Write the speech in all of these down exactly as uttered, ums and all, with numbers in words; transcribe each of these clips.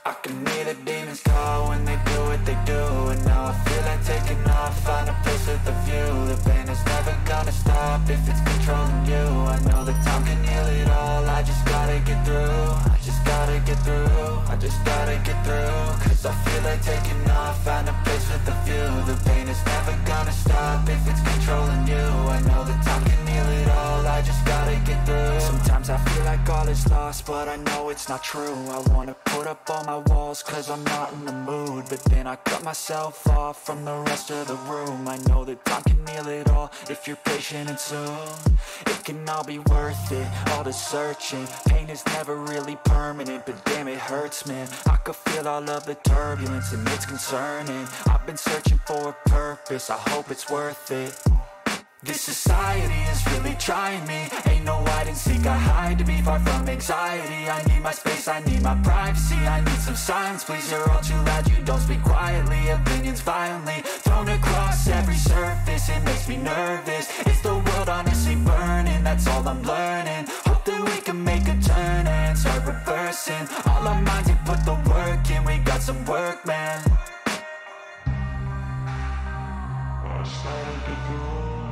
I can hear the demons call when they do what they do. And now I feel like taking off, find a place with a view. The pain is never gonna stop if it's controlling you. I know that time can heal it all, I just gotta get through. I just gotta get through, I just gotta get through. Cause I feel like taking off, find a place with a view. The pain is never gonna stop if it's controlling you. I know that time can heal it all, I just gotta get through. Sometimes I feel like all is lost, but I know it's not true. I wanna put up all my walls cause I'm not in the mood, but then I cut myself off from the rest of the room. I know that time can heal it all if you're patient, and soon it can all be worth it, all the searching. Pain is never really permanent, but damn it hurts, man. I could feel all of the turbulence and it's concerning. I've been searching for a purpose, I hope it's worth it. This society is really trying me. Ain't no hide and seek, I hide to be far from anxiety. I need my space, I need my privacy. I need some silence, please, you're all too loud. You don't speak quietly, opinions violently thrown across every surface. It makes me nervous, is the world honestly burning? That's all I'm learning. Hope that we can make a turn and start reversing. All our minds and put the work in, we got some work, man. I started to do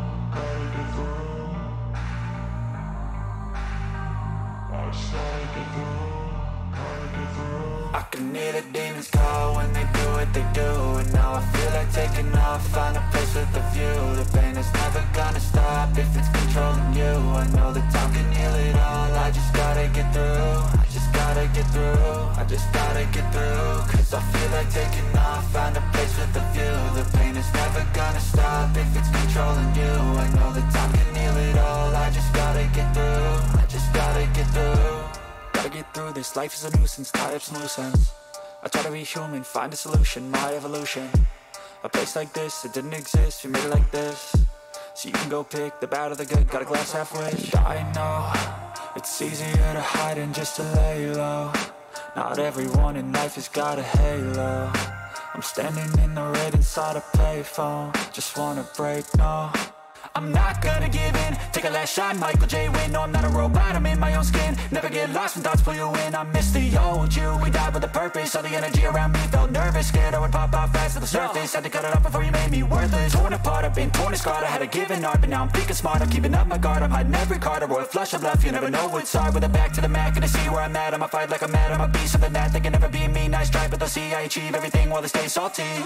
I can hear the demons call when they do what they do. And now I feel like taking off, find a place with a view. The pain is never gonna stop if it's controlling you. I know that time can heal it all, I just gotta get through. I just gotta get through, I just gotta get through. Cause I feel like taking off, find a place with a view. The pain is never gonna stop if it's controlling you. I know that time can heal it all, I just gotta get through. I just gotta get through. Gotta get through this, life is a nuisance, tie up some loose ends. I try to be human, find a solution, my evolution. A place like this, it didn't exist, we made it like this. So you can go pick the bad or the good, got a glass halfway. I know, it's easier to hide than just to lay low. Not everyone in life has got a halo. I'm standing in the red inside a payphone, just wanna break, no. I'm not gonna give in, take a last shot, Michael J. Win. No, I'm not a robot, I'm in my own skin. Never get lost when thoughts pull you in. I miss the old you, we died with a purpose. All the energy around me felt nervous, scared I would pop out fast to the surface. Had to cut it off before you made me worthless. Torn apart, I've been torn and scarred. I had a given art, but now I'm thinking smart. I'm keeping up my guard, I'm hiding every card. A royal flush of love, you never know what's hard. With a back to the mat, gonna see where I'm at. I'ma fight like I'm mad, I'ma be something that they can never be me. Nice try, but they'll see I achieve everything while they stay salty. I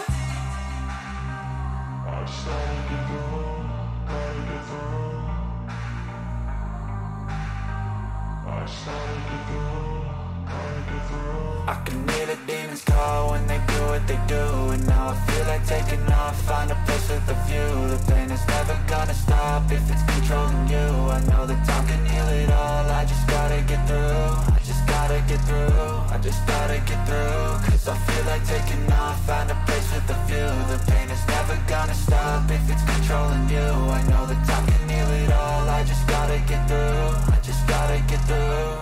started to do, gotta get through. I started to do, gotta get through. I can hear the demons call when they do what they do. And now I feel like taking off, find a place with a view. The pain is never gonna stop if it's controlling you. I know that time can heal it all, I just gotta get through. I just gotta get through, I just gotta get through. Cause I feel like taking off, find a place with a view. The pain is never gonna stop if it's controlling you. I know that time can heal it all, I just gotta get through. I just gotta get through.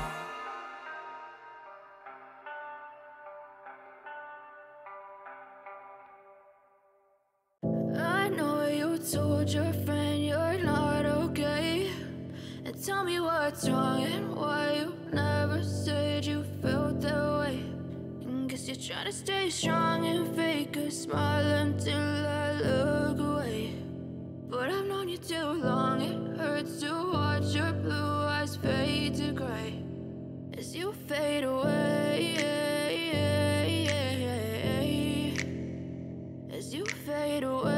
I know you told your friend you're not okay, and tell me what's wrong and why you never said you felt that way. And guess you're trying to stay strong and fake a smile until I look away. But I've known you too long, it hurts to watch your blue eyes fade to gray as you fade away, as you fade away.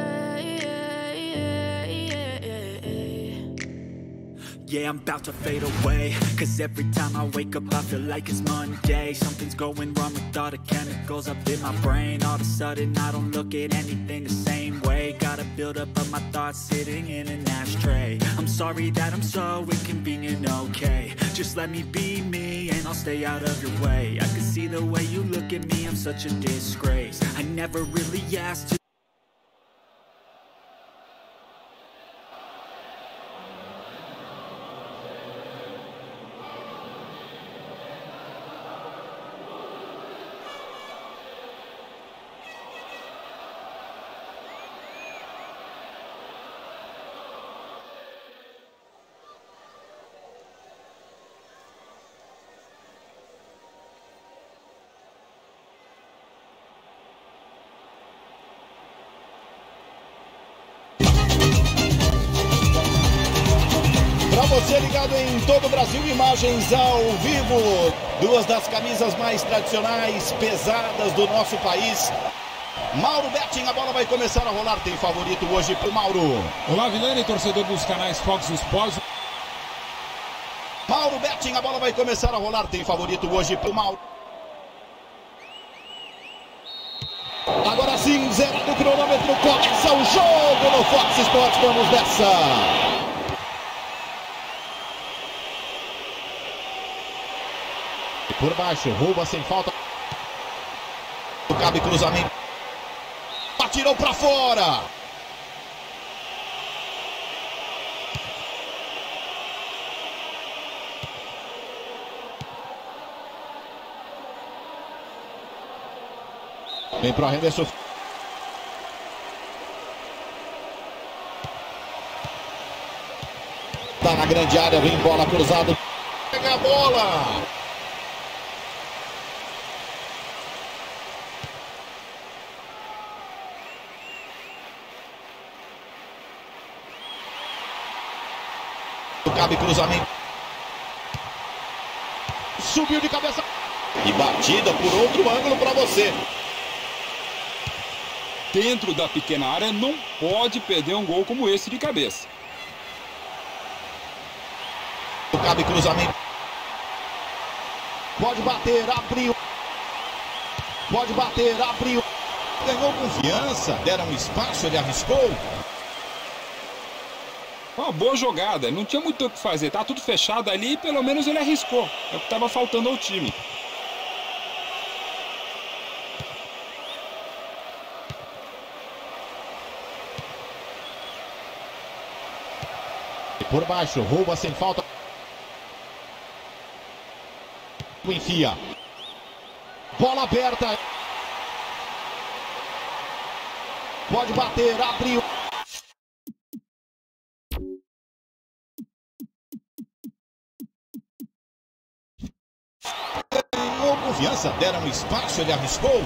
Yeah, I'm about to fade away, cause every time I wake up I feel like it's Monday. Something's going wrong with all the chemicals up in my brain. All of a sudden I don't look at anything the same way. Gotta build up of my thoughts sitting in an ashtray. I'm sorry that I'm so inconvenient, okay. Just let me be me and I'll stay out of your way. I can see the way you look at me, I'm such a disgrace. I never really asked to você ligado em todo o Brasil, imagens ao vivo. Duas das camisas mais tradicionais, pesadas do nosso país. Mauro Betting, a bola vai começar a rolar. Tem favorito hoje pro Mauro. Olá, Vilani, torcedor dos canais Fox Sports. Mauro Betting, a bola vai começar a rolar. Tem favorito hoje pro Mauro. Agora sim, zero do cronômetro, começa o jogo no Fox Sports. Vamos nessa. Por baixo, rouba sem falta. Cabe cruzamento. Atirou para fora. Vem para o Henderson. Tá na grande área, vem bola cruzada. Pega a bola. Cabe cruzamento. Subiu de cabeça. E batida por outro ângulo para você. Dentro da pequena área não pode perder um gol como esse de cabeça. Cabe cruzamento. Pode bater, abriu. Pode bater, abriu. Ganhou confiança, deram espaço, ele arriscou. Uma boa jogada, não tinha muito o que fazer, tá tudo fechado ali e pelo menos ele arriscou. É o que estava faltando ao time. Por baixo, rouba sem falta. Enfia. Bola aberta. Pode bater, abriu. Ganhou confiança, deram espaço, ele arriscou.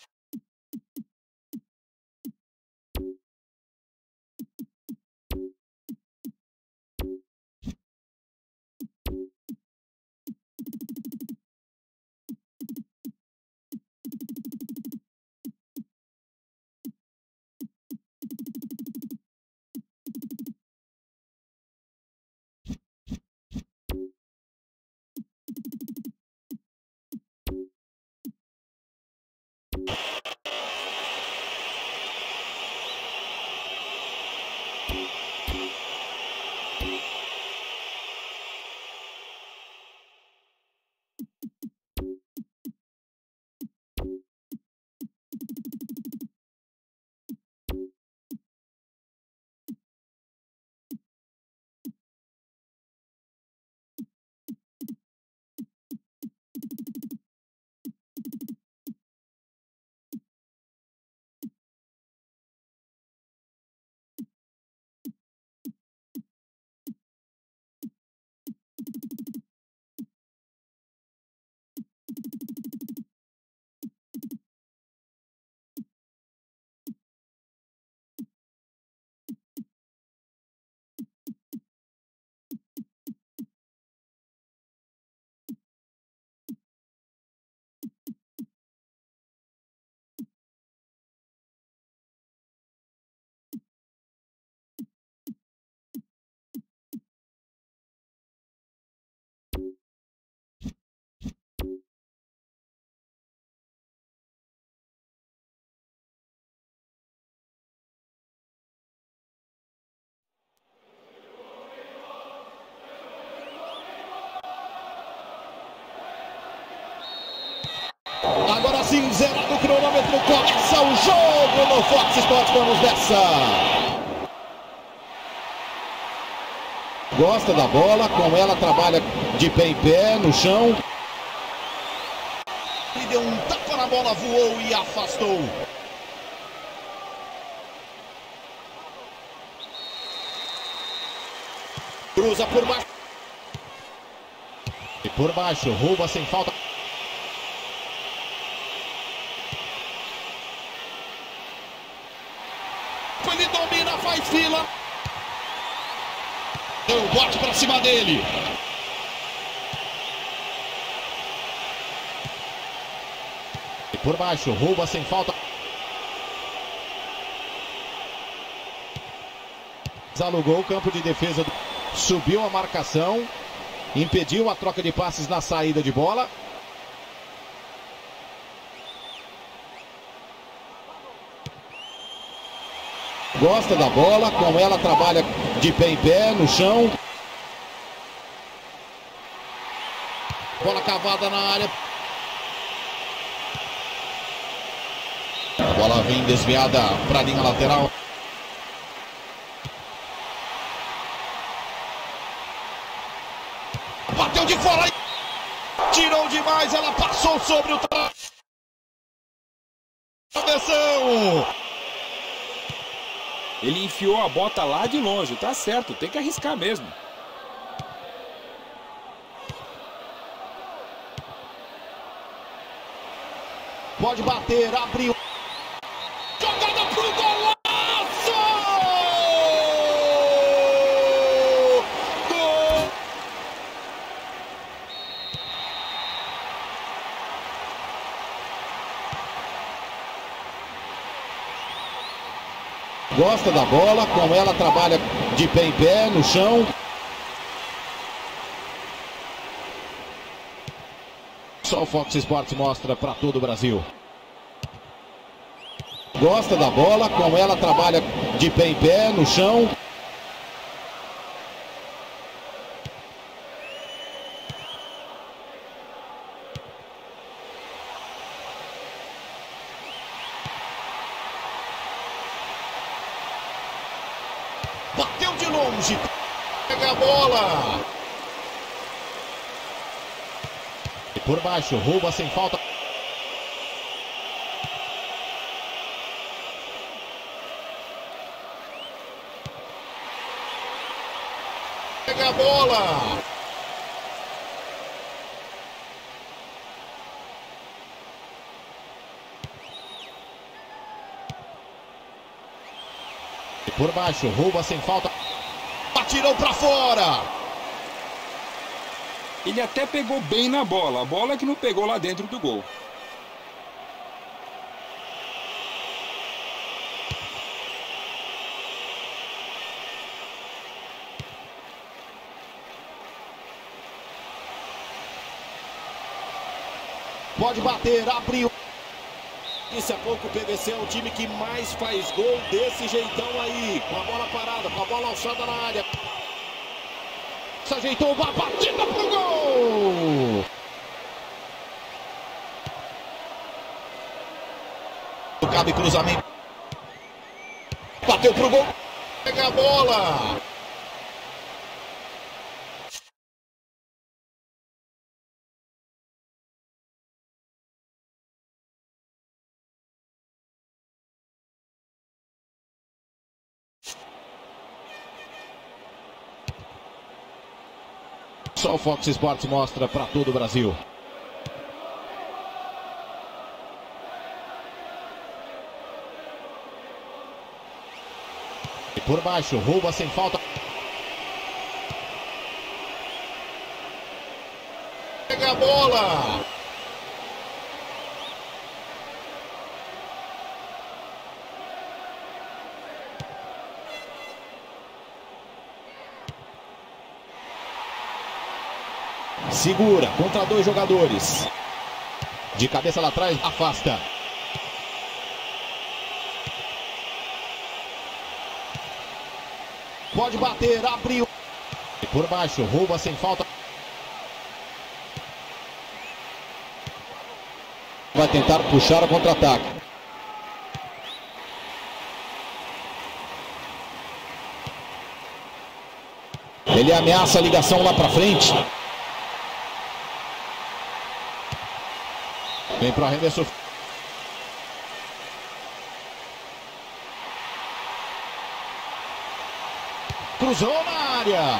Agora sim, zero do cronômetro, começa o jogo no Fox Sports. Vamos nessa. Gosta da bola, com ela trabalha de pé em pé, no chão. Ele deu um tapa na bola, voou e afastou. Cruza por baixo. E por baixo, rouba sem falta. Ele domina, faz fila. Deu um bote pra cima dele. E por baixo, rouba sem falta. Alugou o campo de defesa. Subiu a marcação. Impediu a troca de passes na saída de bola. Gosta da bola, com ela trabalha de pé em pé, no chão. Bola cavada na área. A bola vem desviada para a linha lateral. Bateu de fora. Tirou demais, ela passou sobre o travessão. Ele enfiou a bota lá de longe, tá certo, tem que arriscar mesmo. Pode bater, abriu. Jogada pro golaço! Gol! Gosta da bola, com ela trabalha de pé em pé, no chão. Só o Fox Sports mostra para todo o Brasil. Gosta da bola, com ela trabalha de pé em pé, no chão. Bateu de longe. Pega a bola. E por baixo, rouba sem falta. Pega a bola. E por baixo, rouba sem falta. Atirou pra fora. Ele até pegou bem na bola, a bola que não pegou lá dentro do gol. Pode bater, abriu. Disse há pouco, o P V C é o time que mais faz gol desse jeitão aí. Com a bola parada, com a bola alçada na área. Se ajeitou, uma batida pro gol. Cabe cruzamento. Bateu pro gol. Pega a bola. Só o Fox Sports mostra para todo o Brasil. E por baixo, rouba sem falta. Pega a bola. Segura contra dois jogadores. De cabeça lá atrás, afasta. Pode bater, abriu. E por baixo, rouba sem falta. Vai tentar puxar o contra-ataque. Ele ameaça a ligação lá pra frente. Vem para o arremesso. Cruzou na área.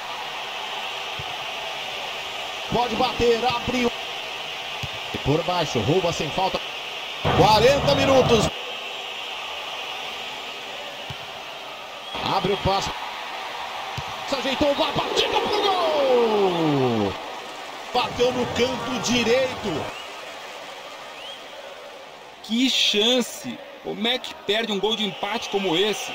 Pode bater, abriu. E por baixo, rouba sem falta. quarenta minutos. Abre o passo. Se ajeitou, vai, batida pro gol! Bateu no canto direito. Que chance! Como é que perde um gol de empate como esse?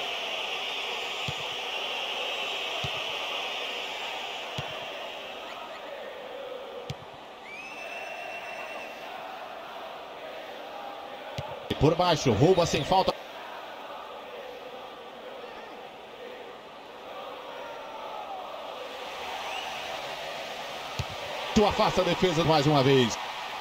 Por baixo, rouba sem falta. Tu afasta a defesa mais uma vez.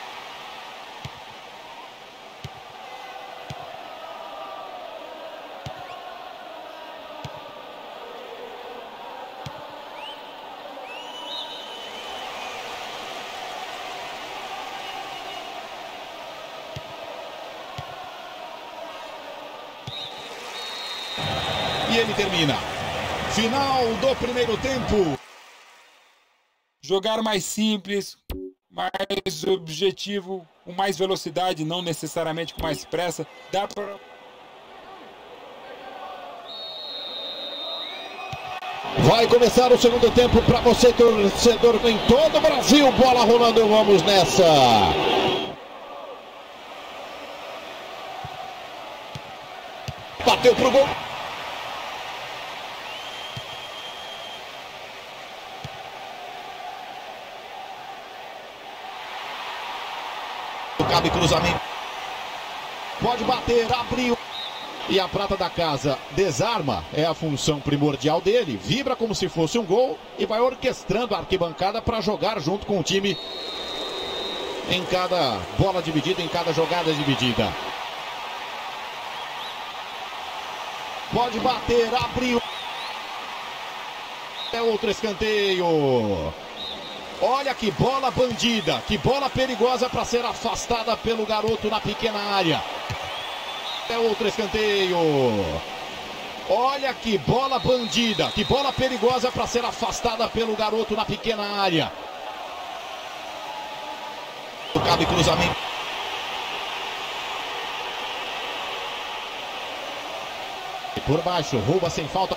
E ele termina. Final do primeiro tempo. Jogar mais simples, mais objetivo, com mais velocidade, não necessariamente com mais pressa. Dá para... Vai começar o segundo tempo para você, torcedor em todo o Brasil. Bola rolando, vamos nessa. Bateu pro gol. Cabe cruzamento. Pode bater, abriu. E a prata da casa desarma, é a função primordial dele. Vibra como se fosse um gol e vai orquestrando a arquibancada para jogar junto com o time em cada bola dividida, em cada jogada dividida. Pode bater, abriu. É outro escanteio. Olha que bola bandida, que bola perigosa para ser afastada pelo garoto na pequena área. É outro escanteio. Olha que bola bandida, que bola perigosa para ser afastada pelo garoto na pequena área. Cabe cruzamento. Por baixo, rouba sem falta.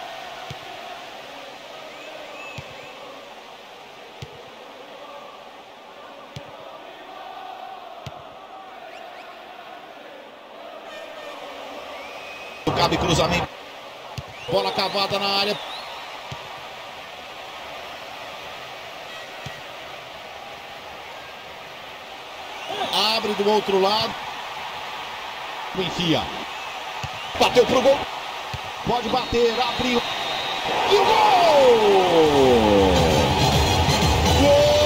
Cabe cruzamento. Bola cavada na área. Abre do outro lado. Enfia. Bateu pro gol. Pode bater, abriu. E o gol! Gol!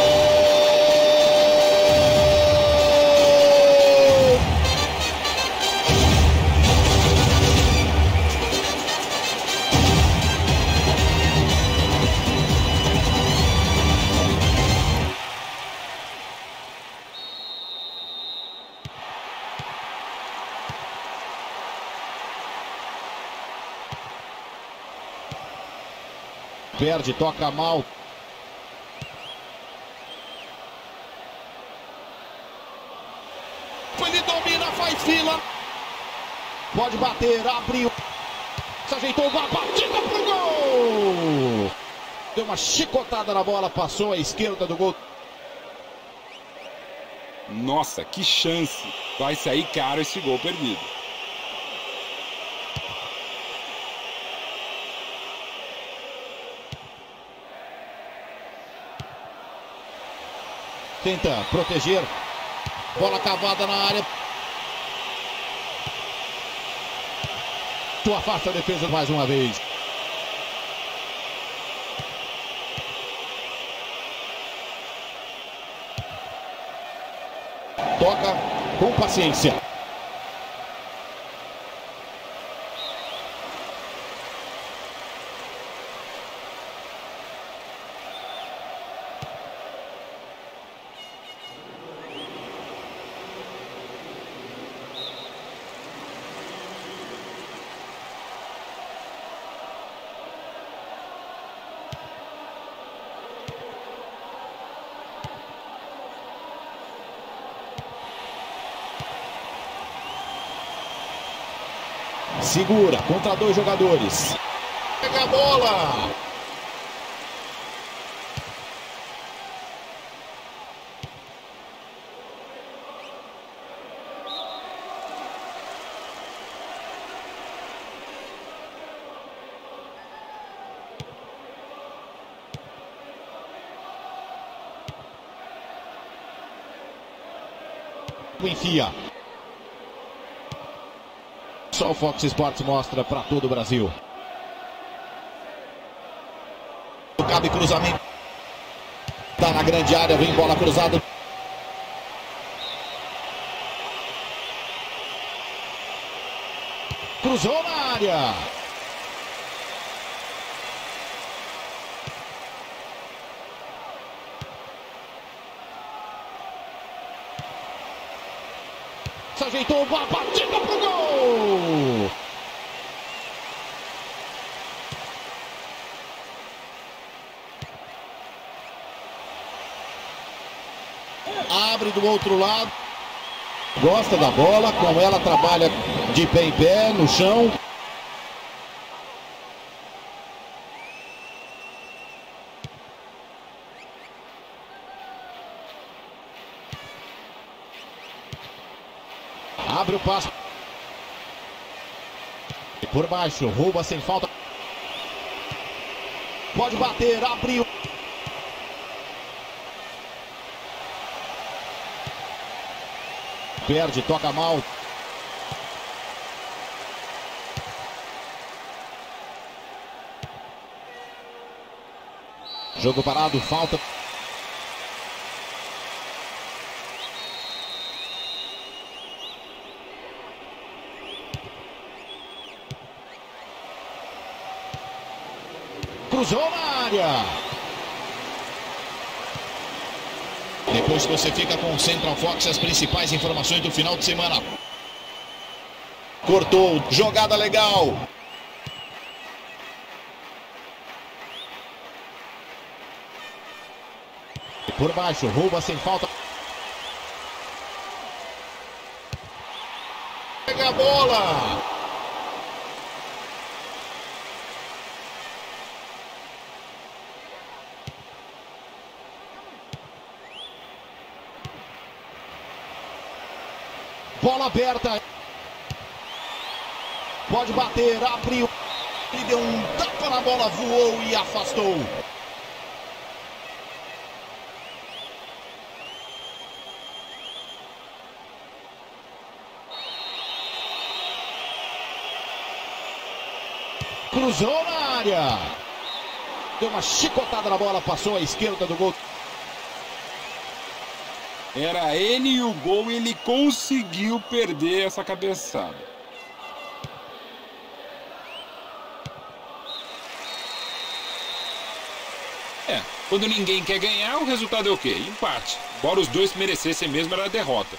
Perde, toca mal. Ele domina, faz fila. Pode bater, abriu. Se ajeitou, vai, batida pro gol. Deu uma chicotada na bola, passou à esquerda do gol. Nossa, que chance. Vai sair caro esse gol perdido. Tenta proteger. Bola cavada na área. Tu afasta a defesa mais uma vez. Toca com paciência. Segura contra dois jogadores. Pega a bola. Enfia. Só o Fox Sports mostra para todo o Brasil. Cabe cruzamento. Tá na grande área, vem bola cruzada. Cruzou na área. Se ajeitou, a batida pro gol. Abre do outro lado. Gosta da bola, com ela trabalha de pé em pé, no chão. Abre o passo. E por baixo, rouba sem falta. Pode bater, abriu. Perde, toca mal. Jogo parado, falta. Cruzou na área. Depois que você fica com o Central Fox, as principais informações do final de semana. Cortou, jogada legal. E por baixo, rouba sem falta. Pega a bola. Bola aberta. Pode bater, abriu. Ele deu um tapa na bola, voou e afastou. Cruzou na área. Deu uma chicotada na bola, passou à esquerda do gol. Era ele e o gol, ele conseguiu perder essa cabeçada. É, quando ninguém quer ganhar, o resultado é o quê? Empate. Embora os dois merecessem mesmo, era a derrota.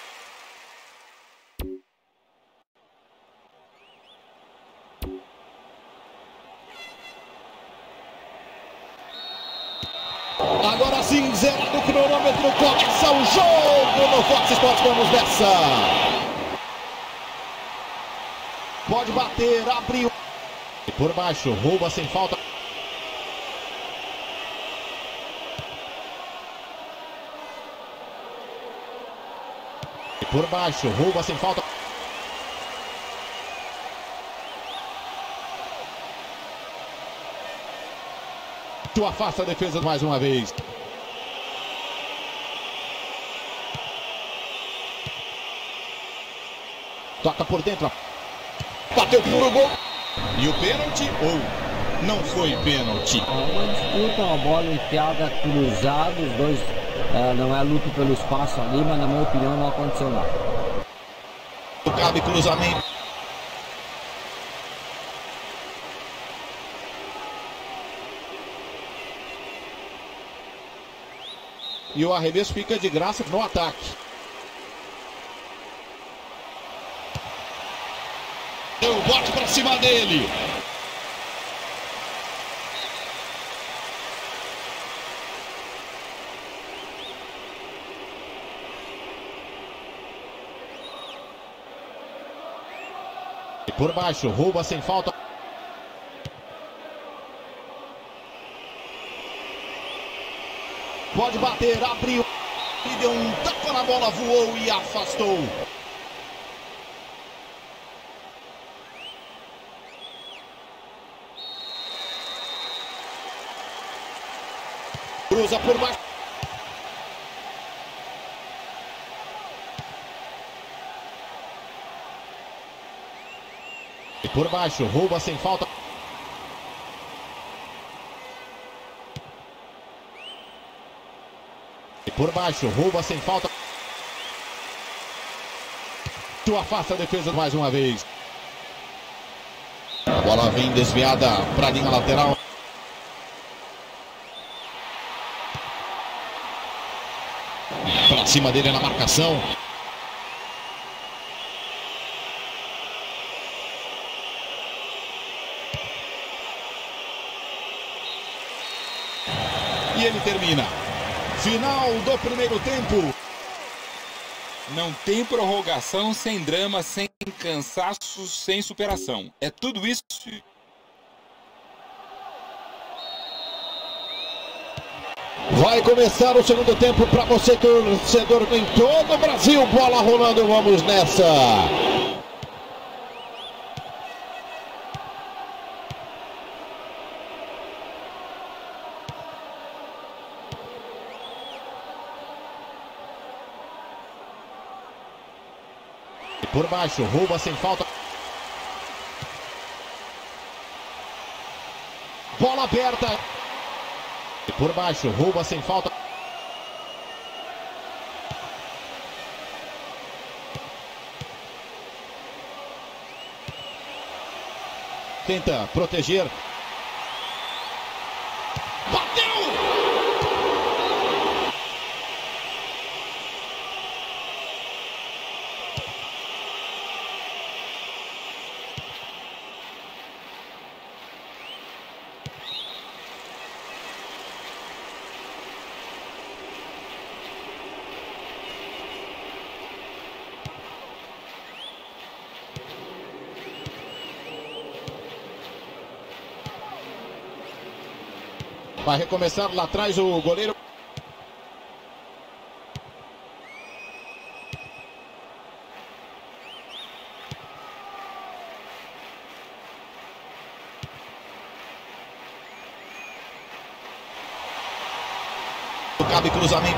Agora sim, zero do cronômetro, começa o jogo no Fox Sports, vamos nessa. Pode bater, abriu. E por baixo, rouba sem falta. E por baixo, rouba sem falta. Afasta a defesa mais uma vez. Toca por dentro. Bateu pro gol. E o pênalti ou não foi pênalti? Uma disputa, uma bola enfiada cruzada. Os dois é, não é luta pelo espaço ali, mas na minha opinião não aconteceu nada. Cabe cruzamento. E o arremesso fica de graça no ataque. Deu o bote para cima dele. E por baixo, rouba sem falta. Pode bater, abriu. E deu um tapa na bola, voou e afastou. Cruza por baixo. Por baixo, rouba sem falta. Por baixo, rouba sem falta. Tu afasta a defesa mais uma vez. A bola vem desviada para a linha lateral. Para cima dele na marcação. E ele termina. Final do primeiro tempo. Não tem prorrogação sem drama, sem cansaço, sem superação. É tudo isso. Vai começar o segundo tempo para você, torcedor em todo o Brasil. Bola rolando, vamos nessa. Por baixo, rouba sem falta. Bola aberta. Por baixo, rouba sem falta. Tenta proteger. Bateu! Vai recomeçar lá atrás o goleiro. Cabe cruzamento.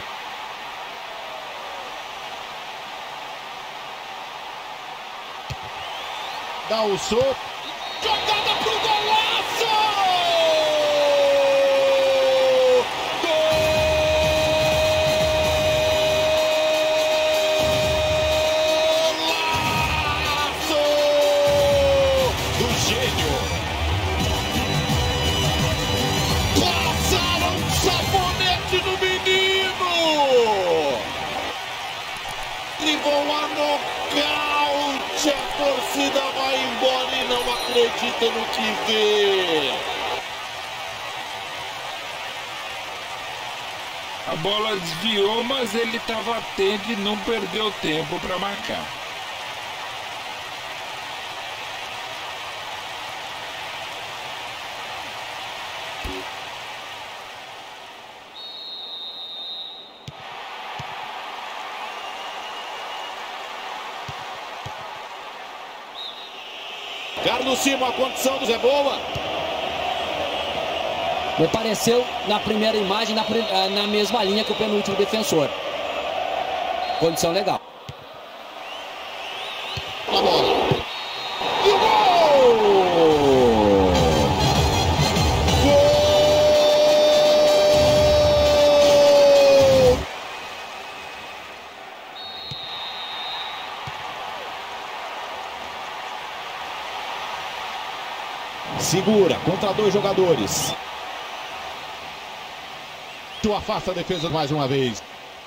Dá o soco. Jogada pro golaço! Levou a nocaute, a torcida vai embora e não acredita no que vê. A bola desviou, mas ele estava atento e não perdeu tempo para marcar. Carlos Simon, a condição do Zé boa. Me pareceu na primeira imagem, na, na mesma linha que o penúltimo defensor. Condição legal. A bola. E o gol! Gol! Segura contra dois jogadores. Tu afasta a defesa mais uma vez.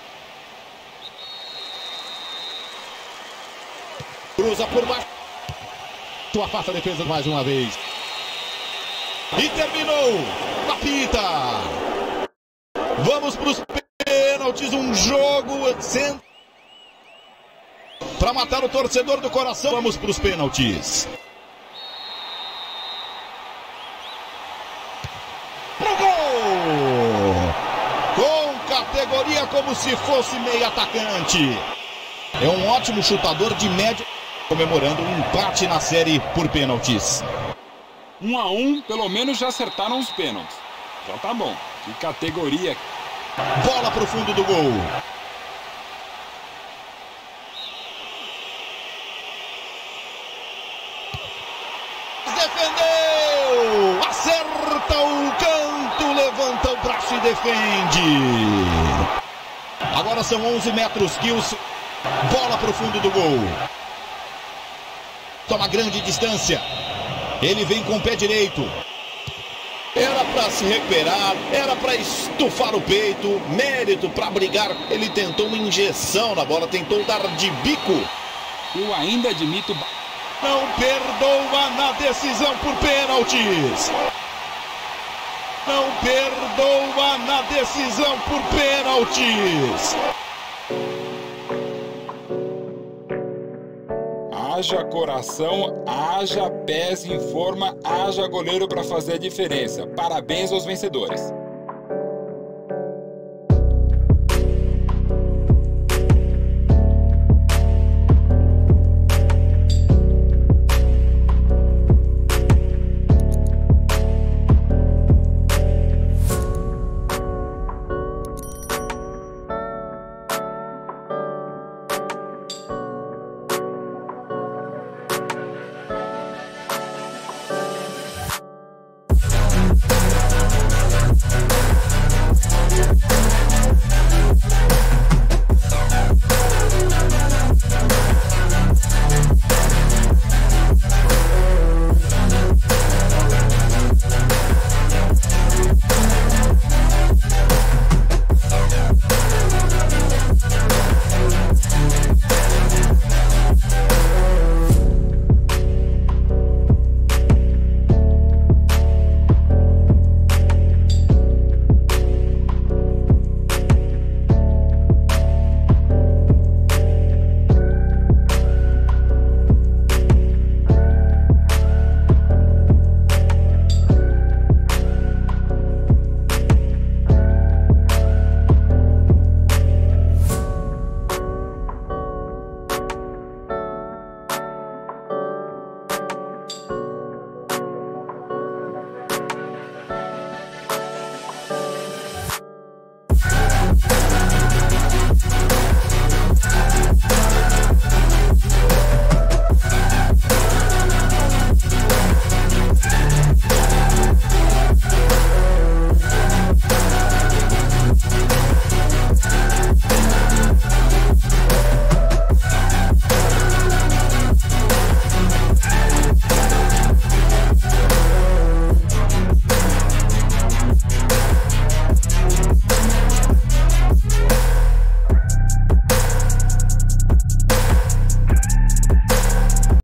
Cruza por baixo. Tu afasta a defesa mais uma vez. E terminou. Apita. Vamos para os pênaltis. Um jogo para matar o torcedor do coração. Vamos para os pênaltis. Pro gol! Com categoria como se fosse meio atacante. É um ótimo chutador de média, comemorando um empate na série por pênaltis. Um a um, pelo menos já acertaram os pênaltis. Já tá bom. Que categoria. Bola pro fundo do gol. Defendeu! Acerta o canto, levanta o braço e defende. Agora são onze metros, Kilson. Bola para o fundo do gol. Toma grande distância. Ele vem com o pé direito. Era para se recuperar, era para estufar o peito, mérito para brigar. Ele tentou uma injeção na bola, tentou dar de bico. Eu ainda admito... Não perdoa na decisão por pênaltis. Não perdoa na decisão por pênaltis. Haja coração, haja pés em forma, haja goleiro para fazer a diferença. Parabéns aos vencedores.